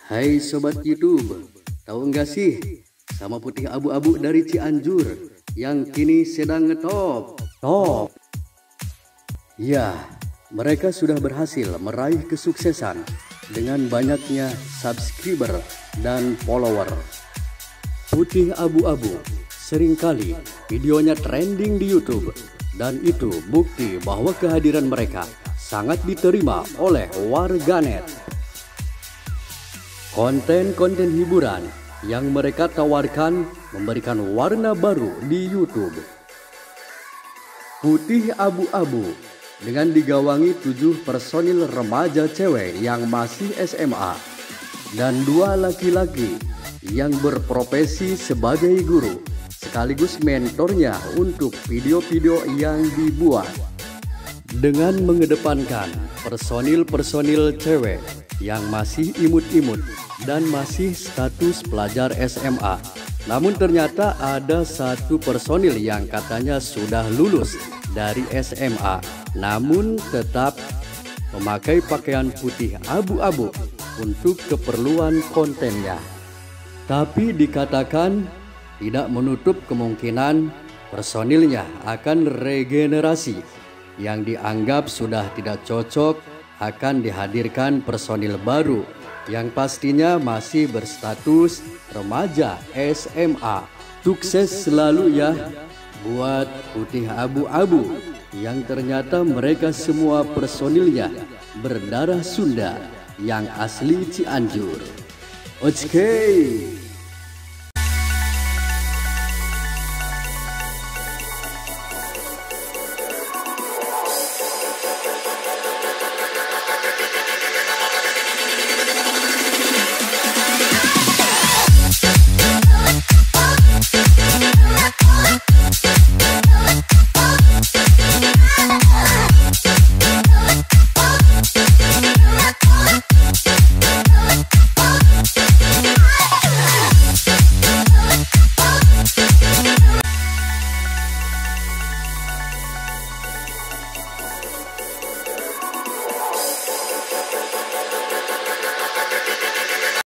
Hai Sobat YouTube, tahu nggak sih sama putih abu-abu dari Cianjur yang kini sedang ngetop? Top. Ya, mereka sudah berhasil meraih kesuksesan dengan banyaknya subscriber dan follower. Putih abu-abu seringkali videonya trending di YouTube, dan itu bukti bahwa kehadiran mereka sangat diterima oleh warganet. Konten-konten hiburan yang mereka tawarkan memberikan warna baru di YouTube. Putih abu-abu dengan digawangi 7 personil remaja cewek yang masih SMA dan 2 laki-laki yang berprofesi sebagai guru sekaligus mentornya untuk video-video yang dibuat. Dengan mengedepankan personil-personil cewek yang masih imut-imut dan masih status pelajar SMA. Namun ternyata ada satu personil yang katanya sudah lulus dari SMA, namun tetap memakai pakaian putih abu-abu untuk keperluan kontennya. Tapi dikatakan tidak menutup kemungkinan personilnya akan regenerasi, yang dianggap sudah tidak cocok akan dihadirkan personil baru yang pastinya masih berstatus remaja SMA. Sukses selalu ya buat putih abu-abu yang ternyata mereka semua personilnya berdarah Sunda yang asli Cianjur. Oke.